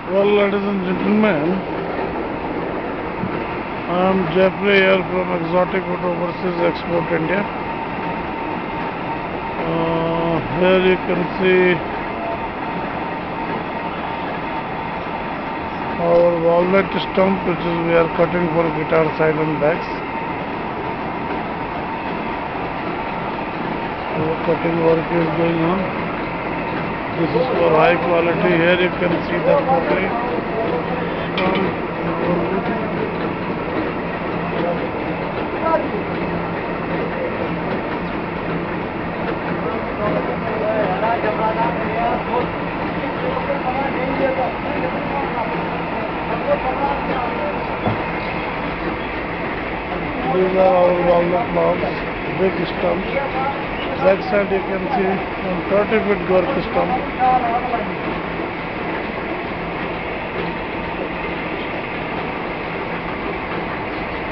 Well, ladies and gentlemen, I am Jeffrey here from Exotic Wood Overseas Export India. Here you can see our walnut stump, which is we are cutting for guitar side and backs. Our cutting work is going on. This is for high quality. Here you can see the complete stump. These are our walnut logs, big stumps. Back side you can see 30 feet gork stump.